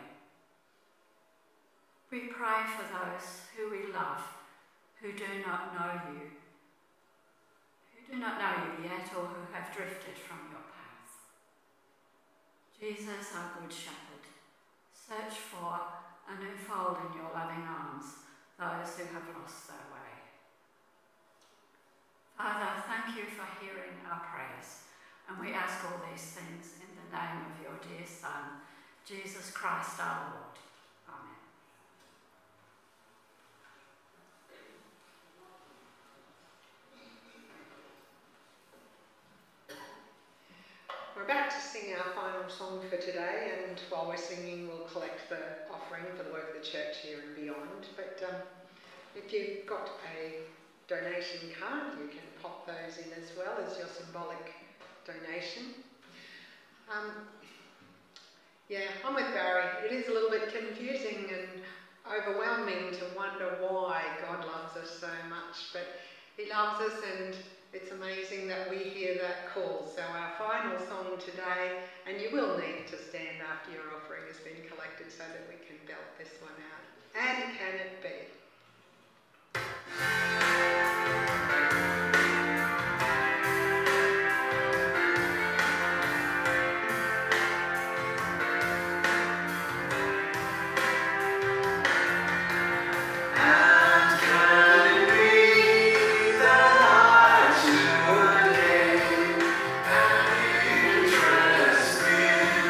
We pray for those who we love, who do not know you, who do not know you yet or who have drifted from your path. Jesus, our good shepherd, search for and enfold in your loving arms those who have lost their way. Father, thank you for hearing our prayers, and we ask all these things in the name of your dear Son, Jesus Christ our Lord. Amen. We're about to sing our final song for today, and while we're singing we'll collect the offering for the work of the church here and beyond. But um, if you've got a donation card, you can pop those in as well as your symbolic donation. Um, yeah, I'm with Barry. It is a little bit confusing and overwhelming to wonder why God loves us so much, but he loves us, and it's amazing that we hear that call. So our final song today, and you will need to stand after your offering has been collected so that we can belt this one out. And can it be?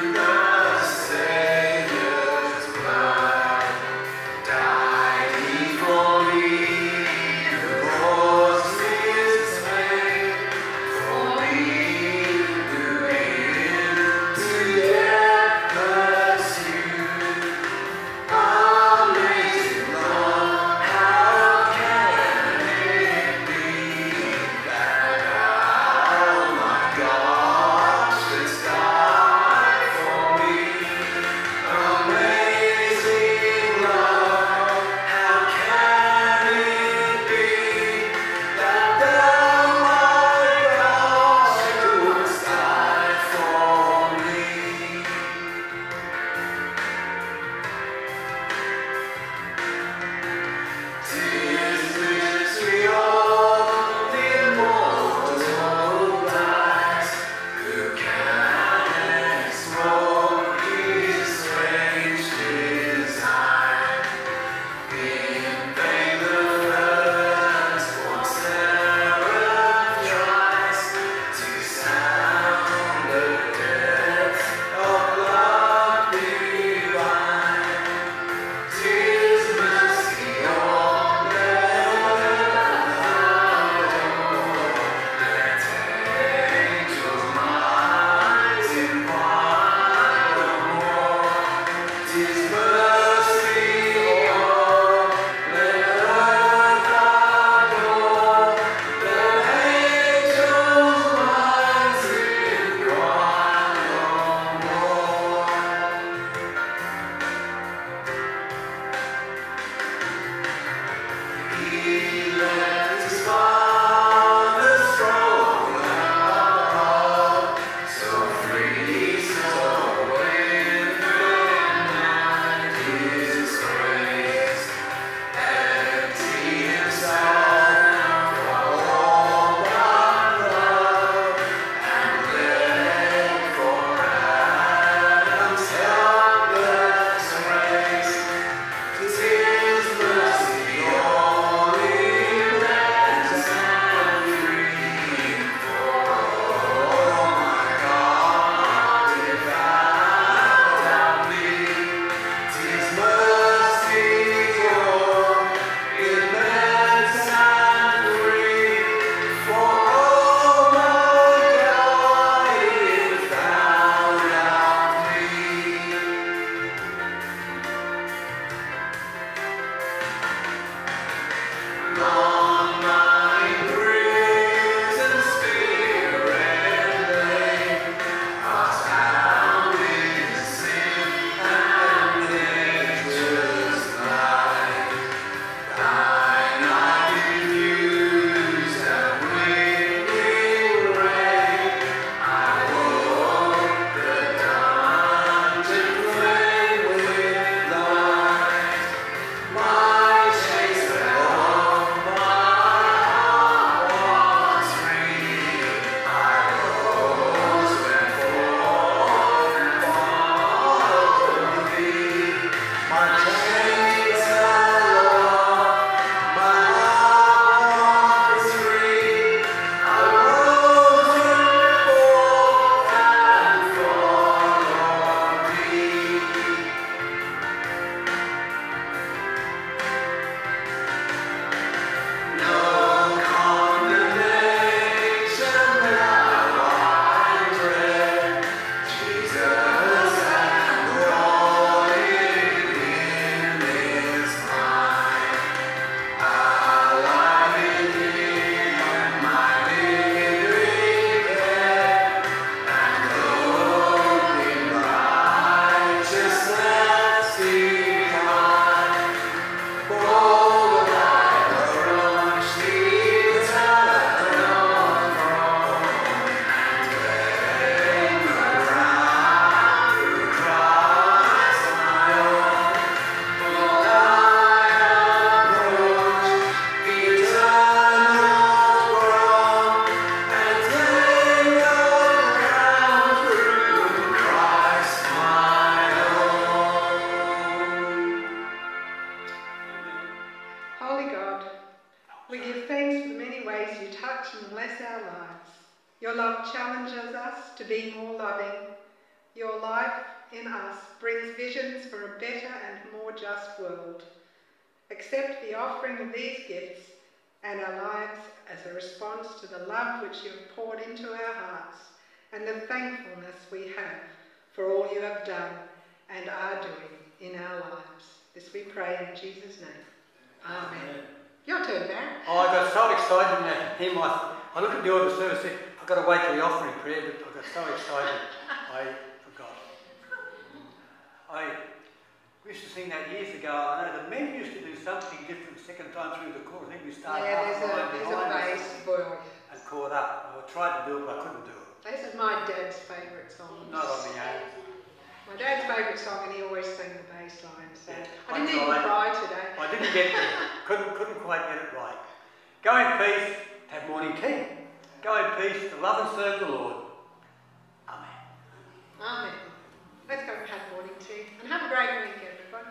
Died he God challenges us to be more loving. Your life in us brings visions for a better and more just world. Accept the offering of these gifts and our lives as a response to the love which you have poured into our hearts and the thankfulness we have for all you have done and are doing in our lives. This we pray in Jesus' name. Amen. Your turn, Barry. Oh, I got so excited when I hear my... I looked at the order of service and said, I've got to wait for the offering prayer, but I got so excited I forgot. I used to sing that years ago. I know the men used to do something different second time through the chorus. I think we started Yeah, half there's a, line there's a behind bass us boy. and caught up. I tried to do it, but I couldn't do it. This is my dad's favourite song. Not on my own. My dad's favourite song, and he always sang the bass line. So Yeah, I didn't I even tried. cry today. I didn't get there. Couldn't, couldn't quite get it right. Go in peace, have morning tea. Go in peace to love and serve the Lord. Amen. Amen. Let's go and have morning tea. And have a great week, everyone.